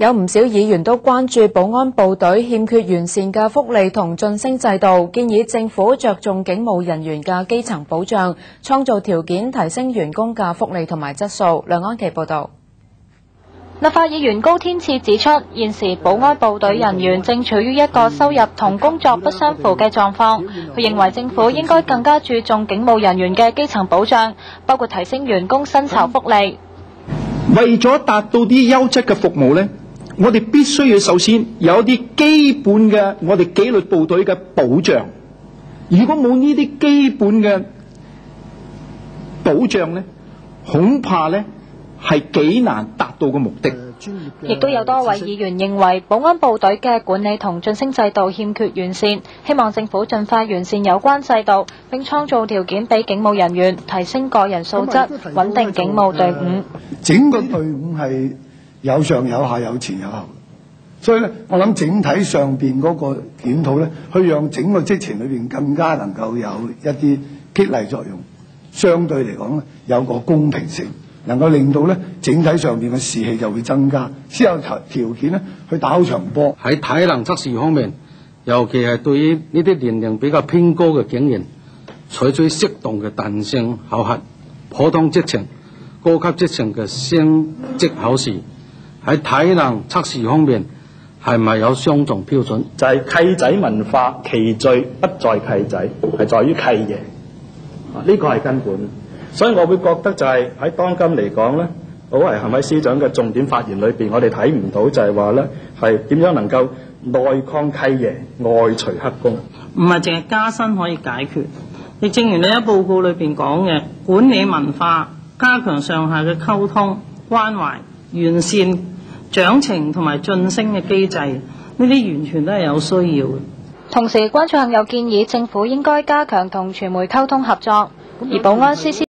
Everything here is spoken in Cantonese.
有唔少議員都關注保安部隊欠缺完善嘅福利同晉升制度，建議政府着重警務人員嘅基層保障，創造條件提升員工嘅福利同埋質素。梁安琪報導。 立法議員高天賜指出，現時保安部隊人員正處於一個收入同工作不相符嘅狀況。佢認為政府應該更加注重警務人員嘅基層保障，包括提升員工薪酬福利。 為咗達到啲優質嘅服務呢，我哋必須要首先有啲基本嘅我哋紀律部隊嘅保障。如果冇呢啲基本嘅保障呢，恐怕呢係幾難達到嘅目的。 亦都有多位議員認為保安部隊嘅管理同晉升制度欠缺完善，希望政府盡快完善有關制度，並創造條件俾警務人員提升個人素質，穩定警務隊伍。 整個隊伍係有上有下，有前有後，所以咧，我諗整體上邊嗰個檢討咧，去讓整個職程裏邊更加能夠有一啲激勵作用，相對嚟講咧，有個公平性。能夠令到咧整體上邊嘅士氣就會增加，先有條件咧去打好場波。 喺體能測試方面，尤其係對於呢啲年齡比較偏高嘅警員，採取適當嘅彈性考核，普通職程、高級職程嘅升職考試，喺體能測試方面係咪有相同標準？ 就係契仔文化，其罪不在契仔，係在於契爺。呢個係根本。所以我會覺得就係喺當今嚟講咧，保遺憾喺司長嘅重點發言裏邊，我哋睇唔到就係話咧係點樣能夠內抗契爺，外除黑工。 唔係淨係加薪可以解決，亦正如你喺報告裏邊講嘅，管理文化，加強上下嘅溝通關懷，完善獎懲同埋晉升嘅機制，呢啲完全都係有需要嘅。 同時，關注向又建議政府應該加強同傳媒溝通合作，而保安司